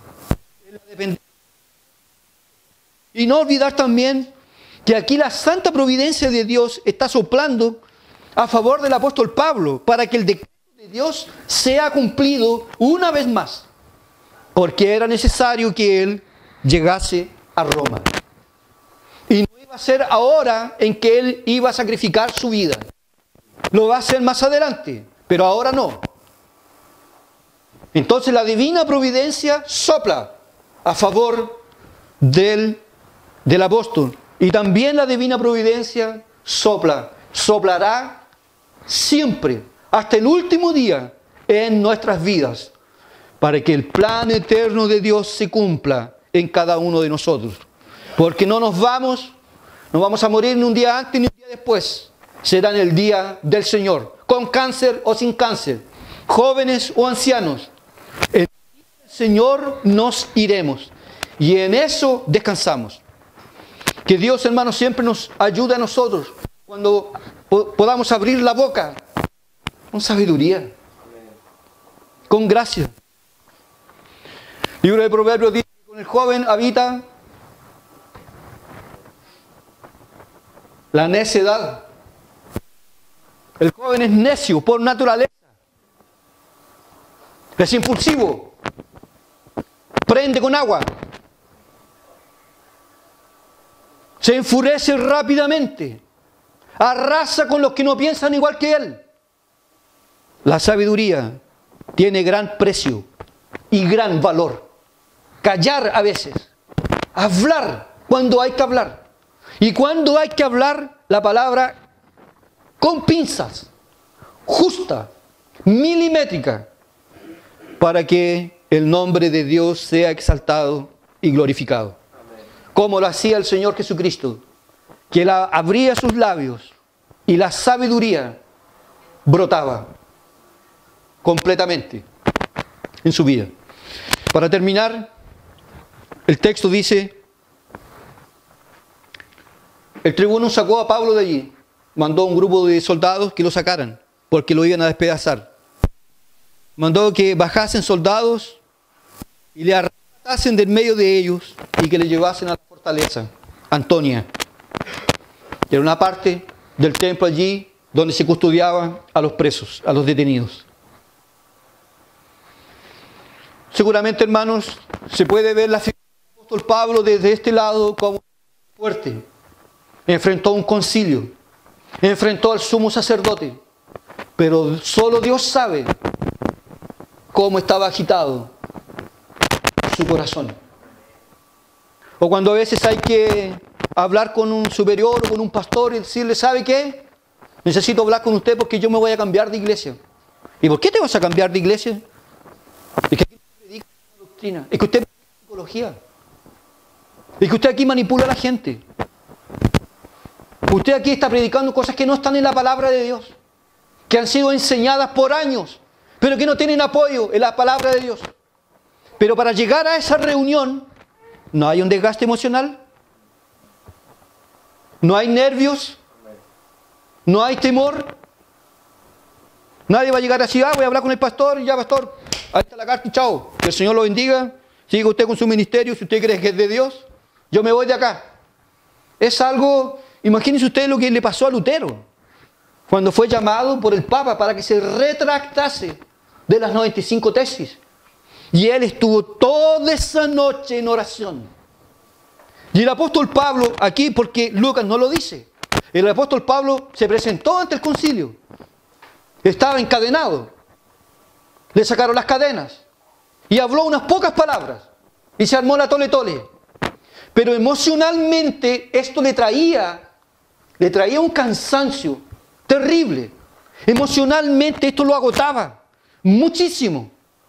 Speaker 1: Y no olvidar también que aquí la santa providencia de Dios está soplando a favor del apóstol Pablo para que el decreto de Dios sea cumplido una vez más, porque era necesario que él llegase a Roma. Y no iba a ser ahora en que él iba a sacrificar su vida. Lo va a hacer más adelante, pero ahora no. Entonces la divina providencia sopla a favor del, del apóstol. Y también la divina providencia sopla, soplará siempre, hasta el último día en nuestras vidas, para que el plan eterno de Dios se cumpla en cada uno de nosotros. Porque no nos vamos, no vamos a morir ni un día antes ni un día después. Será en el día del Señor, con cáncer o sin cáncer, jóvenes o ancianos. En el Señor nos iremos y en eso descansamos. Que Dios, hermanos, siempre nos ayude a nosotros cuando podamos abrir la boca con sabiduría, con gracia. El libro de Proverbios dice que con el joven habita la necedad. El joven es necio por naturaleza. Es impulsivo. Prende con agua. Se enfurece rápidamente. Arrasa con los que no piensan igual que él. La sabiduría tiene gran precio y gran valor. Callar a veces. Hablar cuando hay que hablar. Y cuando hay que hablar, la palabra con pinzas, justa, milimétrica, para que el nombre de Dios sea exaltado y glorificado. Amén. Como lo hacía el Señor Jesucristo, que él abría sus labios y la sabiduría brotaba completamente en su vida. Para terminar, el texto dice: el tribuno sacó a Pablo de allí, mandó a un grupo de soldados que lo sacaran, porque lo iban a despedazar. Mandó que bajasen soldados y le arrebatasen del medio de ellos y que le llevasen a la fortaleza Antonia. Era una parte del templo allí donde se custodiaban a los presos, a los detenidos. Seguramente, hermanos, se puede ver la figura del apóstol Pablo desde este lado como fuerte. Enfrentó un concilio, enfrentó al sumo sacerdote, pero solo Dios sabe cómo estaba agitado su corazón. O cuando a veces hay que hablar con un superior o con un pastor y decirle: ¿sabe qué? Necesito hablar con usted porque yo me voy a cambiar de iglesia. ¿Y por qué te vas a cambiar de iglesia? Es que aquí no predica una doctrina, es que usted predica psicología, es que usted aquí manipula a la gente. Usted aquí está predicando cosas que no están en la palabra de Dios, que han sido enseñadas por años, pero que no tienen apoyo en la palabra de Dios. Pero para llegar a esa reunión, ¿no hay un desgaste emocional? No hay nervios, no hay temor. Nadie va a llegar así, ah, voy a hablar con el pastor, ya pastor, ahí está la carta y chao. Que el Señor lo bendiga, siga usted con su ministerio, si usted cree que es de Dios, yo me voy de acá. Es algo, imagínense usted lo que le pasó a Lutero, cuando fue llamado por el Papa para que se retractase de las noventa y cinco tesis. Y él estuvo toda esa noche en oración. Y el apóstol Pablo, aquí porque Lucas no lo dice, el apóstol Pablo se presentó ante el concilio. Estaba encadenado. Le sacaron las cadenas. Y habló unas pocas palabras. Y se armó la tole tole. Pero emocionalmente esto le traía, le traía un cansancio terrible. Emocionalmente esto lo agotaba muchísimo.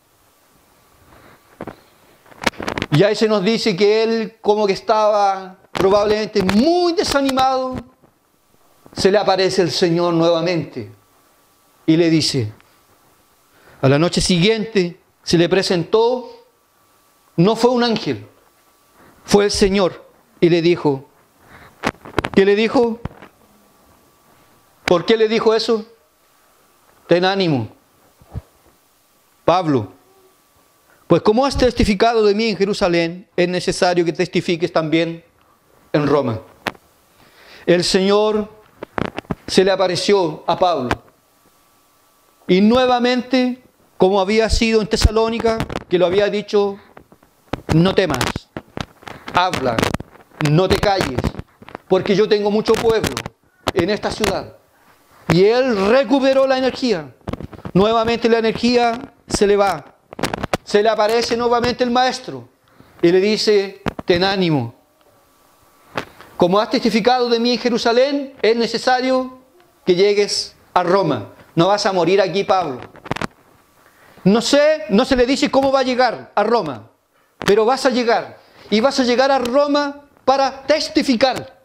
Speaker 1: Y ahí se nos dice que él como que estaba probablemente muy desanimado. Se le aparece el Señor nuevamente y le dice, a la noche siguiente se le presentó, no fue un ángel, fue el Señor y le dijo, ¿qué le dijo? ¿Por qué le dijo eso? Ten ánimo, Pablo, pues como has testificado de mí en Jerusalén, es necesario que testifiques también en Roma. El Señor se le apareció a Pablo y nuevamente, como había sido en Tesalónica, que lo había dicho, no temas, habla, no te calles, porque yo tengo mucho pueblo en esta ciudad. Y él recuperó la energía. Nuevamente la energía se le va. Se le aparece nuevamente el maestro y le dice, ten ánimo. Como has testificado de mí en Jerusalén, es necesario que llegues a Roma. No vas a morir aquí, Pablo. No sé, no se le dice cómo va a llegar a Roma, pero vas a llegar. Y vas a llegar a Roma para testificar.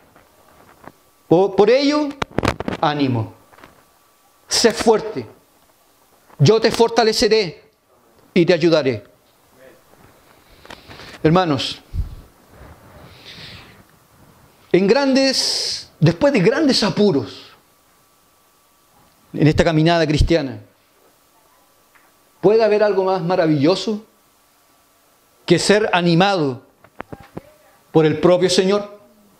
Speaker 1: Por ello, ánimo. Sé fuerte. Yo te fortaleceré y te ayudaré. Hermanos, en grandes, después de grandes apuros, en esta caminada cristiana, ¿puede haber algo más maravilloso que ser animado por el propio Señor?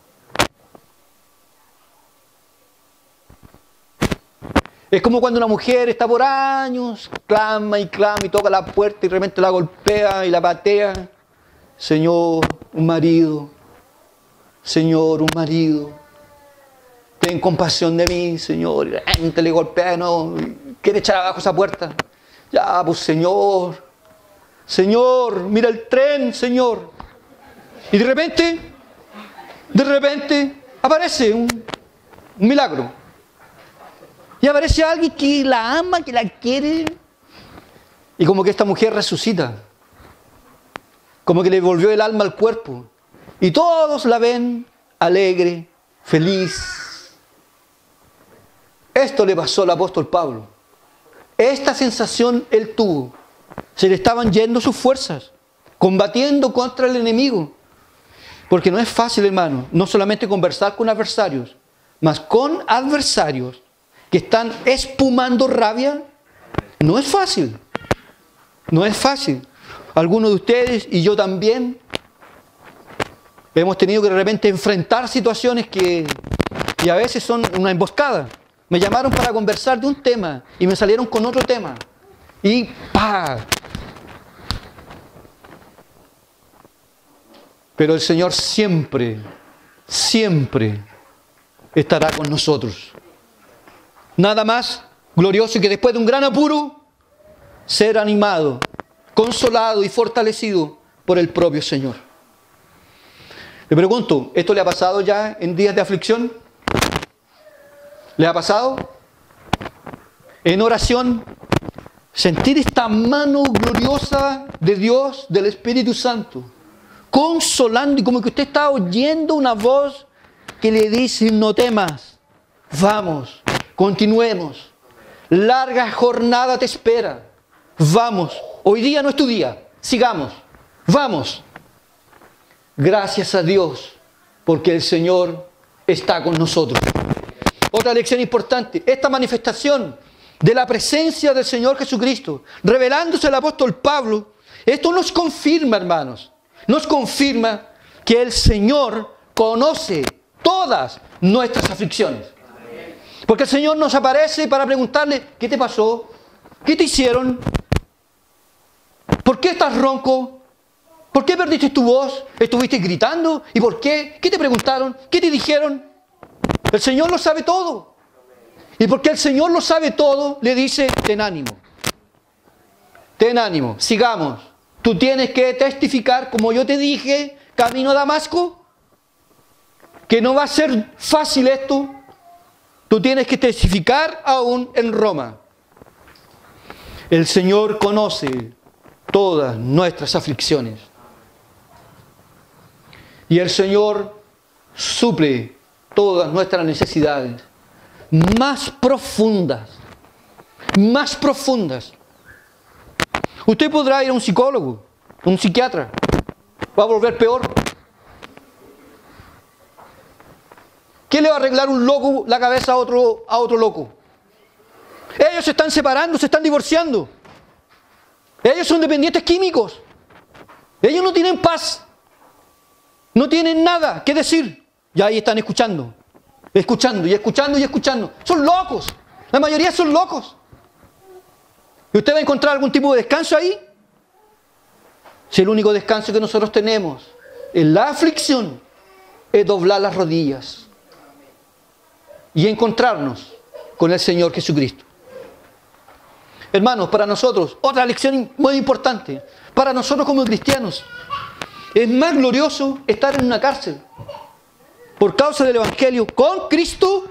Speaker 1: Es como cuando una mujer está por años, clama y clama y toca la puerta y de repente la golpea y la patea. Señor, un marido. Señor, un marido. Ten compasión de mí, Señor. Y la gente le golpea, no, quiere echar abajo esa puerta. Ya, pues Señor. Señor, mira el tren, Señor. Y de repente, de repente, aparece un, un milagro. Y aparece alguien que la ama, que la quiere. Y como que esta mujer resucita. Como que le volvió el alma al cuerpo. Y todos la ven alegre, feliz. Esto le pasó al apóstol Pablo. Esta sensación él tuvo. Se le estaban yendo sus fuerzas. Combatiendo contra el enemigo. Porque no es fácil, hermano. No solamente conversar con adversarios. Mas con adversarios que están espumando rabia, no es fácil. No es fácil. Algunos de ustedes y yo también hemos tenido que de repente enfrentar situaciones que y a veces son una emboscada. Me llamaron para conversar de un tema y me salieron con otro tema. Y ¡pa! Pero el Señor siempre, siempre estará con nosotros. Nada más glorioso que después de un gran apuro, ser animado, consolado y fortalecido por el propio Señor. Le pregunto, ¿esto le ha pasado ya en días de aflicción? ¿Le ha pasado? En oración, sentir esta mano gloriosa de Dios, del Espíritu Santo, consolando y como que usted está oyendo una voz que le dice, no temas, vamos. Continuemos. Larga jornada te espera. Vamos. Hoy día no es tu día. Sigamos. Vamos. Gracias a Dios porque el Señor está con nosotros. Otra lección importante, esta manifestación de la presencia del Señor Jesucristo, revelándose al apóstol Pablo, esto nos confirma, hermanos, nos confirma que el Señor conoce todas nuestras aflicciones. Porque el Señor nos aparece para preguntarle, ¿qué te pasó? ¿Qué te hicieron? ¿Por qué estás ronco? ¿Por qué perdiste tu voz? ¿Estuviste gritando? ¿Y por qué? ¿Qué te preguntaron? ¿Qué te dijeron? El Señor lo sabe todo. Y porque el Señor lo sabe todo, le dice, ten ánimo. Ten ánimo, sigamos. Tú tienes que testificar, como yo te dije, camino a Damasco, que no va a ser fácil esto. Tú tienes que testificar aún en Roma. El Señor conoce todas nuestras aflicciones. Y el Señor suple todas nuestras necesidades más profundas. Más profundas. Usted podrá ir a un psicólogo, a un psiquiatra. Va a volver peor. ¿Qué le va a arreglar un loco la cabeza a otro, a otro loco? Ellos se están separando, se están divorciando. Ellos son dependientes químicos. Ellos no tienen paz. No tienen nada que decir. Y ahí están escuchando. Escuchando y escuchando y escuchando. Son locos. La mayoría son locos. ¿Y usted va a encontrar algún tipo de descanso ahí? Si el único descanso que nosotros tenemos en la aflicción es doblar las rodillas y encontrarnos con el Señor Jesucristo. Hermanos, para nosotros, otra lección muy importante, para nosotros como cristianos, es más glorioso estar en una cárcel por causa del Evangelio con Cristo.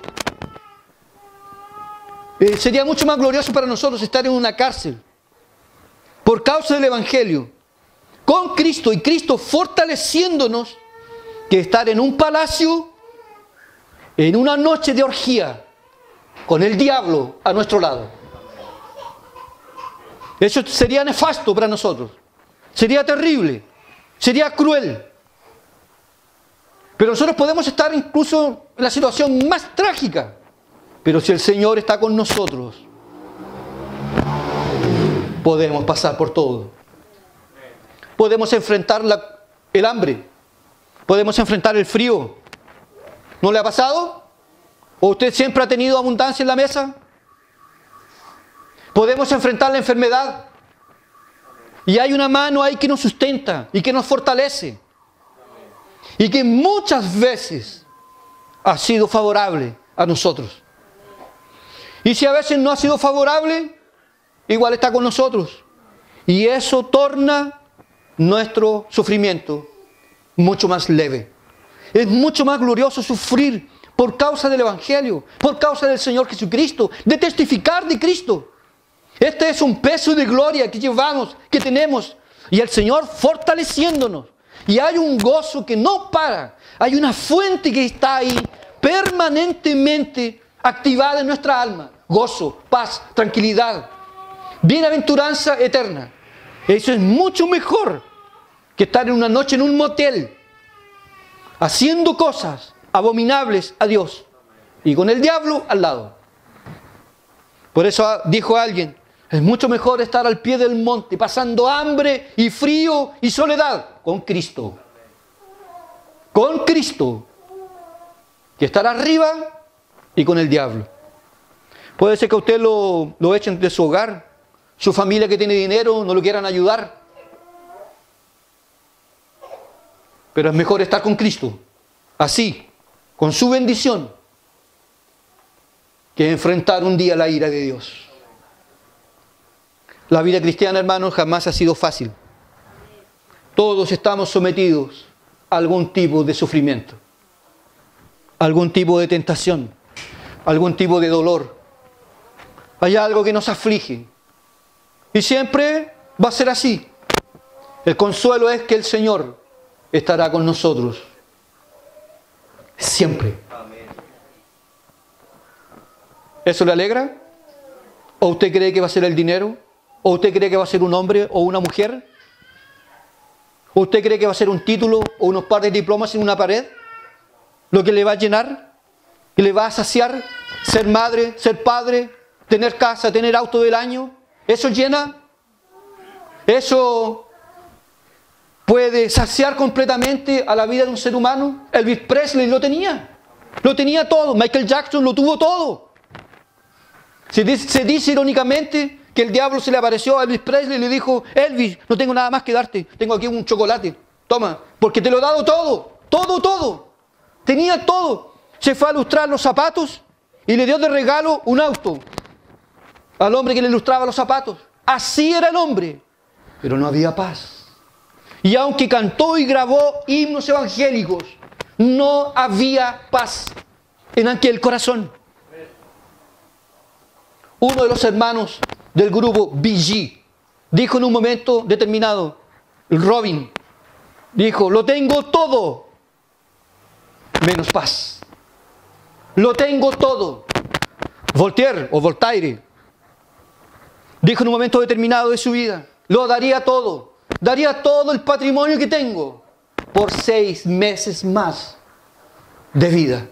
Speaker 1: Eh, sería mucho más glorioso para nosotros estar en una cárcel por causa del Evangelio con Cristo y Cristo fortaleciéndonos que estar en un palacio en una noche de orgía con el diablo a nuestro lado. Eso sería nefasto para nosotros. Sería terrible. Sería cruel. Pero nosotros podemos estar incluso en la situación más trágica. Pero si el Señor está con nosotros, podemos pasar por todo. Podemos enfrentar la, el hambre. Podemos enfrentar el frío. ¿No le ha pasado? ¿O usted siempre ha tenido abundancia en la mesa? Podemos enfrentar la enfermedad. Y hay una mano ahí que nos sustenta y que nos fortalece. Y que muchas veces ha sido favorable a nosotros. Y si a veces no ha sido favorable, igual está con nosotros. Y eso torna nuestro sufrimiento mucho más leve. Es mucho más glorioso sufrir por causa del Evangelio, por causa del Señor Jesucristo, de testificar de Cristo. Este es un peso de gloria que llevamos, que tenemos. Y el Señor fortaleciéndonos. Y hay un gozo que no para. Hay una fuente que está ahí permanentemente activada en nuestra alma. Gozo, paz, tranquilidad, bienaventuranza eterna. Eso es mucho mejor que estar en una noche en un motel haciendo cosas abominables a Dios y con el diablo al lado. Por eso dijo alguien, es mucho mejor estar al pie del monte pasando hambre y frío y soledad con Cristo. Con Cristo. Que estar arriba y con el diablo. Puede ser que a usted lo, lo echen de su hogar, su familia que tiene dinero no lo quieran ayudar. Pero es mejor estar con Cristo, así, con su bendición, que enfrentar un día la ira de Dios. La vida cristiana, hermanos, jamás ha sido fácil. Todos estamos sometidos a algún tipo de sufrimiento, algún tipo de tentación, algún tipo de dolor. Hay algo que nos aflige. Y siempre va a ser así. El consuelo es que el Señor estará con nosotros. Siempre. ¿Eso le alegra? ¿O usted cree que va a ser el dinero? ¿O usted cree que va a ser un hombre o una mujer? ¿O usted cree que va a ser un título o unos par de diplomas en una pared? lo que le va a llenar, que le va a saciar, ser madre, ser padre, tener casa, tener auto del año. ¿Eso llena? ¿Eso puede saciar completamente a la vida de un ser humano? Elvis Presley lo tenía. Lo tenía todo. Michael Jackson lo tuvo todo. Se dice, se dice irónicamente que el diablo se le apareció a Elvis Presley y le dijo: Elvis, no tengo nada más que darte. Tengo aquí un chocolate. Toma, porque te lo he dado todo. Todo, todo. Tenía todo. Se fue a lustrar los zapatos y le dio de regalo un auto al hombre que le lustraba los zapatos. Así era el hombre. Pero no había paz. Y aunque cantó y grabó himnos evangélicos, no había paz en aquel corazón. Uno de los hermanos del grupo Bee Gees dijo en un momento determinado, Robin, dijo: lo tengo todo, menos paz. Lo tengo todo. Voltaire o Voltaire dijo en un momento determinado de su vida: lo daría todo, daría todo el patrimonio que tengo por seis meses más de vida.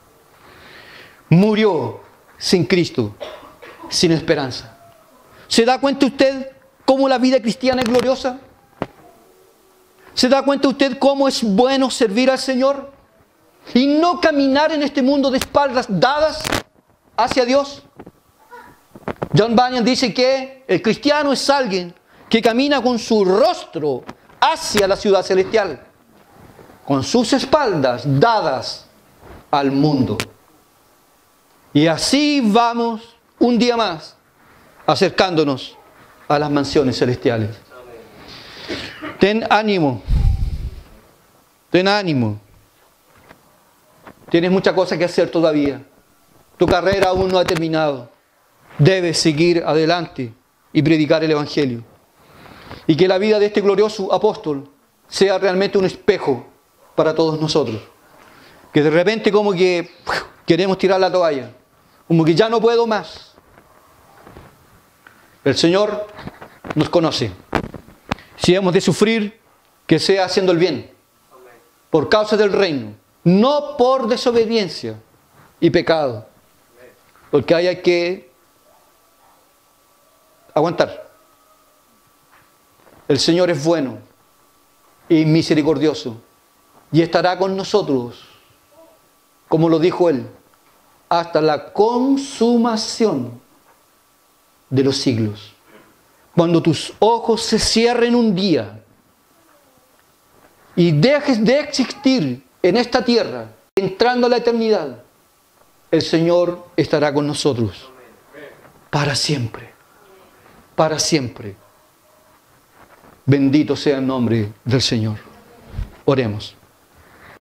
Speaker 1: Murió sin Cristo, sin esperanza. ¿Se da cuenta usted cómo la vida cristiana es gloriosa? ¿Se da cuenta usted cómo es bueno servir al Señor y no caminar en este mundo de espaldas dadas hacia Dios? John Bunyan dice que el cristiano es alguien que camina con su rostro hacia la ciudad celestial, con sus espaldas dadas al mundo. Y así vamos un día más acercándonos a las mansiones celestiales. Ten ánimo, ten ánimo. Tienes muchas cosas que hacer todavía. Tu carrera aún no ha terminado. Debes seguir adelante y predicar el Evangelio. Y que la vida de este glorioso apóstol sea realmente un espejo para todos nosotros. Que de repente como que ¡puf!, queremos tirar la toalla. Como que ya no puedo más. El Señor nos conoce. Si hemos de sufrir, que sea haciendo el bien. Por causa del reino. No por desobediencia y pecado. Porque ahí hay que aguantar. El Señor es bueno y misericordioso. Y estará con nosotros, como lo dijo Él, hasta la consumación de los siglos. Cuando tus ojos se cierren un día y dejes de existir en esta tierra, entrando a la eternidad, el Señor estará con nosotros para siempre, para siempre. Bendito sea el nombre del Señor. Oremos.